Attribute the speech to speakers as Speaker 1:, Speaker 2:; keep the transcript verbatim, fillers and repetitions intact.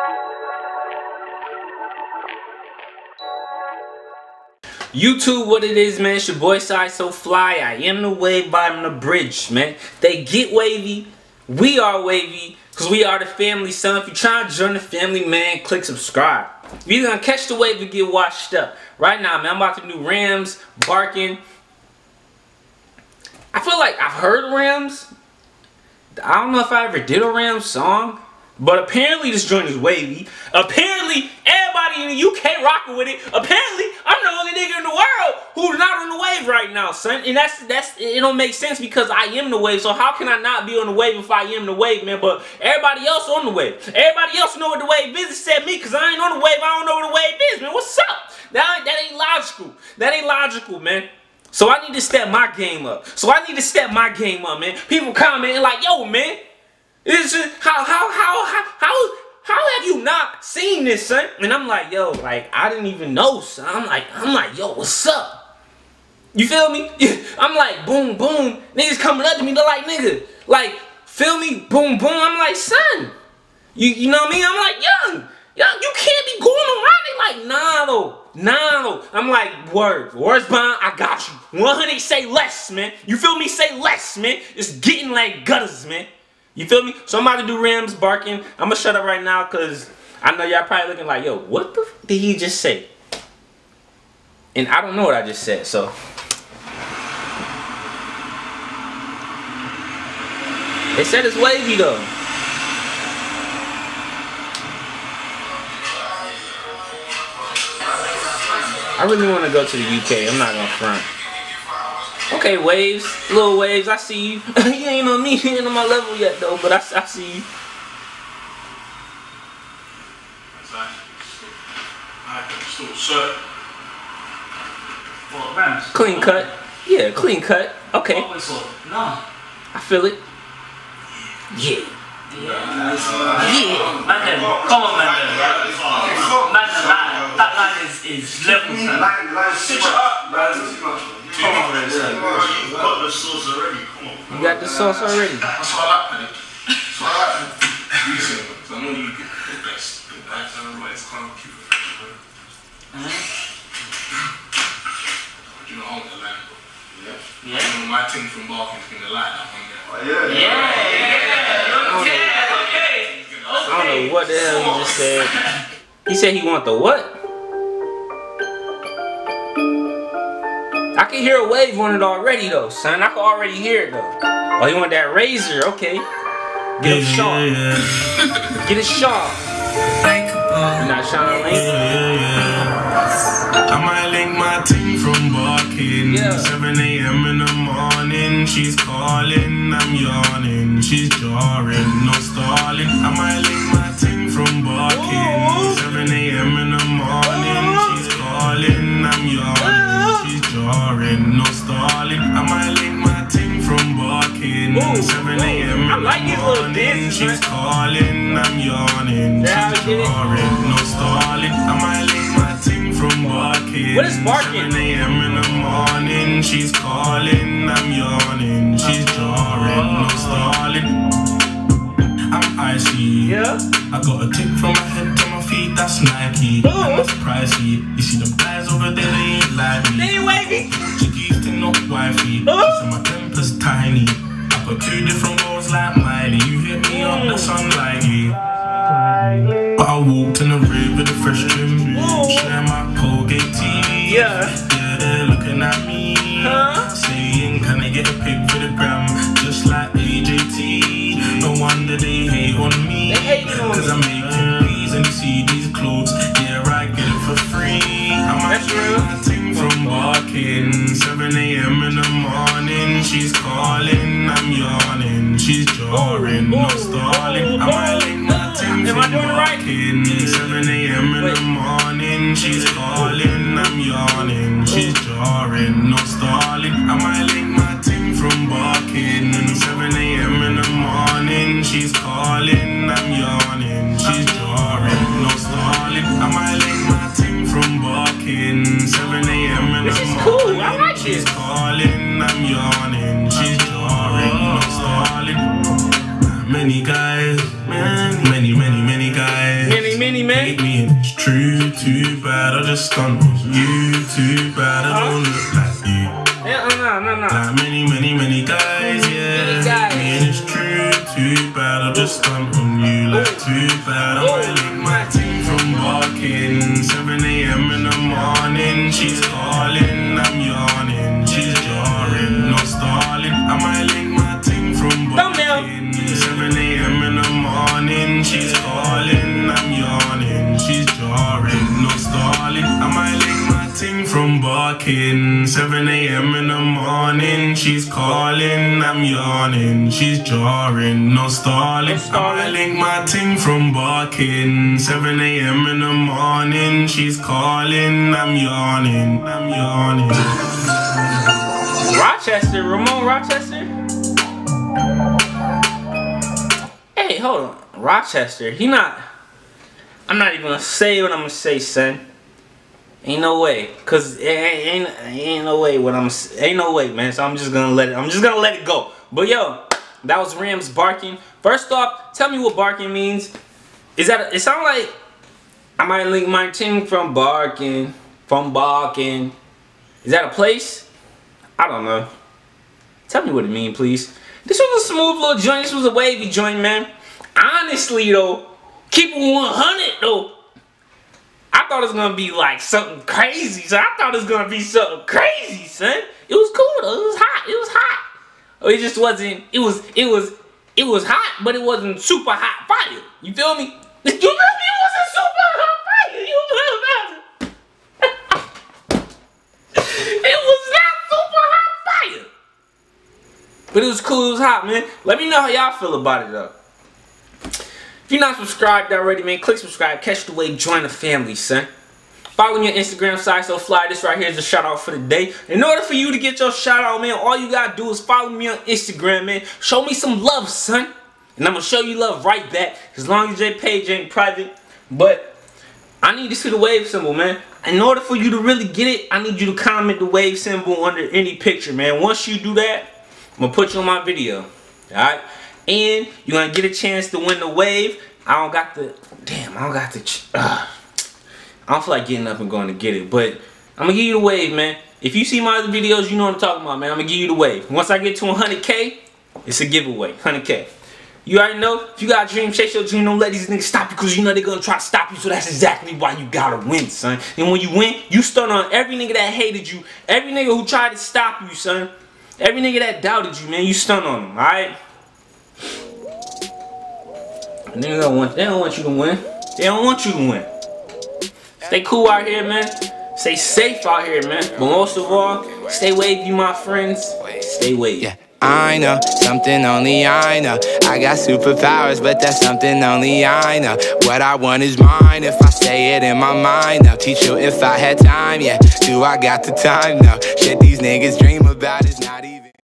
Speaker 1: YouTube, what it is, man? It's your boy Sai So Fly. I am the wave, I'm the bridge, man. They get wavy, we are wavy, because we are the family, son. If you're trying to join the family, man, click subscribe. You're gonna catch the wave and get washed up. Right now, man, I'm about to do Rams, barking. I feel like I've heard Rams. I don't know if I ever did a Rams song, but apparently this joint is wavy. Apparently, everybody in the U K rocking with it. Apparently, I'm the only nigga in the world who's not on the wave right now, son. And that's that's it don't make sense because I am the wave. So how can I not be on the wave if I am the wave, man? But everybody else on the wave. Everybody else know what the wave is except me, because I ain't on the wave. I don't know what the wave is, man. What's up? That, that ain't logical. That ain't logical, man. So I need to step my game up. So I need to step my game up, man. People commenting like, yo, man. It's just, how, how, how, how, how, how have you not seen this, son? And I'm like, yo, like, I didn't even know, son. I'm like, I'm like, yo, what's up? You feel me? I'm like, boom, boom. Niggas coming up to me, they're like, nigga, like, feel me? Boom, boom. I'm like, son, you, you know what I mean? I'm like, young, young, you can't be going around it like, nah, though. Nah, though. I'm like, word, word's bond, I got you. one hundred, say less, man. You feel me? Say less, man. It's getting like gutters, man. You feel me? So I'm about to do Rams, barking. I'm gonna shut up right now because I know y'all probably looking like, yo, what the f did he just say? And I don't know what I just said, so. They said it's wavy though. I really want to go to the U K. I'm not gonna front. Okay, waves, little waves, I see you. You ain't on me, you ain't on my level yet though, but I, I see you.
Speaker 2: What, Rams?
Speaker 1: Clean cut. Yeah, clean cut. Okay.
Speaker 2: What whistle? No.
Speaker 1: I feel it. Yeah.
Speaker 2: Yeah. Yeah. Man, then, come on, man. Then. Man, then, that, that line is, is level, man. Switch it up, man. Come on, man.
Speaker 3: You got the sauce already. Come on.
Speaker 1: You got the sauce already.
Speaker 3: That's what I like, man. That's what I like, man. So I know you get the best. The best. I don't know it's kind of cute. You know, on the line. Yeah. Yeah. You know, my team from Barking's gonna like that one. Oh, yeah.
Speaker 2: Yeah, yeah. Okay, okay.
Speaker 1: I don't know what the hell he just said. He said he want the what? I can hear a wave on it already though, son. I can already hear it though. Oh, you want that razor? Okay. Get him sharp. Get it sharp. You not trying to link?
Speaker 4: I might link my team from Barking.
Speaker 1: Yeah.
Speaker 4: seven A M in the morning. She's calling, I'm yawning. She's jarring, no stalling. I might link my team from Barking. seven A M in the morning. She's calling, I'm yawning. She's jarring, no stalling. I might link my team from Barking. seven A M in
Speaker 1: like
Speaker 4: the morning. She's calling, I'm yawning.
Speaker 1: Yeah,
Speaker 4: She's jarring, no stalling. I might link my team from Barking.
Speaker 1: What is barking?
Speaker 4: seven A M in the morning. She's calling, I'm yawning. She's jarring, no stalling. I'm icy.
Speaker 1: Yeah.
Speaker 4: I got a tick from my head to my feet, that's Nike.
Speaker 1: Oh.
Speaker 4: And that's pricey. You see them guys over there, they ain't like me.
Speaker 1: They ain't wavy.
Speaker 4: Chickies think not wifey.
Speaker 1: Oh.
Speaker 4: So my temper's tiny. I got two different roles like Miley. You hit me up, that's unlikely. But I walked in the rave with a fresh trim.
Speaker 1: Oh.
Speaker 4: Share my Colgate tea.
Speaker 1: Yeah.
Speaker 4: Yeah, they're looking at me.
Speaker 1: Huh?
Speaker 4: Saying, can I get a pic for the gram? Just like A J T. No wonder they hate on me.
Speaker 1: They hating on
Speaker 4: Cause
Speaker 1: me.
Speaker 4: I'm making peas and you see these clothes. Yeah, I get it for free. I might
Speaker 1: That's real.
Speaker 4: my team from Barking. seven A M in the morning. She's calling, I'm yawning. She's jarring, no stalling. I might link my team
Speaker 1: Am
Speaker 4: from
Speaker 1: I doing it right?
Speaker 4: Barking. seven A M in
Speaker 1: Wait.
Speaker 4: the morning. She's calling, I'm yawning. She's jarring, no stalling. I might link my team from Barking. seven A M in the morning. She's calling, I'm yawning. She's jarring, no stalling. I might link my team from Barking. seven A M in the morning.
Speaker 1: This is cool. I like this.
Speaker 4: She's calling, I'm yawning. She's jarring, no stalling. Many guys, many, many, many, many guys.
Speaker 1: Many, many, man.
Speaker 4: Hate me and it's true, too bad I just stunt on you. Too bad I don't look like you.
Speaker 1: Yeah, no, no, no.
Speaker 4: Like many, many, many guys, yeah.
Speaker 1: Many guys.
Speaker 4: Me and it's true, too bad I just stunt on you. Like too bad I might link my team from barking. seven A M in the morning, she's calling, I'm yawning. She's jarring, no stalling. I might link my team from barking. seven A M in the morning, she's calling, I'm yawning. She's jarring, no stalling. I might link my team from barking. seven A M in the morning, she's calling, I'm yawning. She's jarring, no stalling. I might link my team from barking. seven A M in the morning, she's calling, I'm yawning. I'm yawning.
Speaker 1: Rochester, Ramon Rochester. Hey, hold on, Rochester. He not. I'm not even gonna say what I'm gonna say, son. Ain't no way, cause it ain't, ain't ain't no way what I'm ain't no way, man. So I'm just gonna let it. I'm just gonna let it go. But yo, that was Rams barking. First off, tell me what barking means. Is that? It sound like I might link my team from barking, from barking. Is that a place? I don't know. Tell me what it mean, please. This was a smooth little joint. This was a wavy joint, man. Honestly, though, keep it one hundred, though. I thought it was gonna be like something crazy. So I thought it was gonna be something crazy, son. It was cool though. It was hot. It was hot. Oh, it just wasn't. It was. It was. It was hot, but it wasn't super hot fire. You feel me? You feel me? It wasn't super hot fire. You feel me? It was not super hot fire. But it was cool. It was hot, man. Let me know how y'all feel about it, though. If you're not subscribed already, man, click subscribe. Catch the wave. Join the family, son. Follow me on Instagram, Side So Fly. This right here is the shout out for the day. In order for you to get your shout out, man, all you gotta do is follow me on Instagram, man. Show me some love, son. And I'm gonna show you love right back. As long as your page ain't private. But I need to see the wave symbol, man. In order for you to really get it, I need you to comment the wave symbol under any picture, man. Once you do that, I'm gonna put you on my video. Alright? And you're gonna get a chance to win the wave. I don't got the damn, I don't got the uh, I don't feel like getting up and going to get it, but I'm gonna give you the wave, man. If you see my other videos, you know what I'm talking about, man. I'm gonna give you the wave. Once I get to one hundred K, it's a giveaway. one hundred K. You already know, if you got a dream, chase your dream. Don't let these niggas stop you, because you know they're gonna try to stop you. So that's exactly why you gotta win, son. And when you win, you stun on every nigga that hated you, every nigga who tried to stop you, son. Every nigga that doubted you, man, you stun on them, alright? Niggas don't want, they don't want you to win. They don't want you to win. Stay cool out here, man. Stay safe out here, man. But most of all, stay wavy, my friends. Stay wavy.
Speaker 5: Yeah, I know something only I know. I got superpowers, but that's something only I know. What I want is mine. If I say it in my mind, I'll teach you if I had time. Yeah, do I got the time? No, shit these niggas dream about is not even.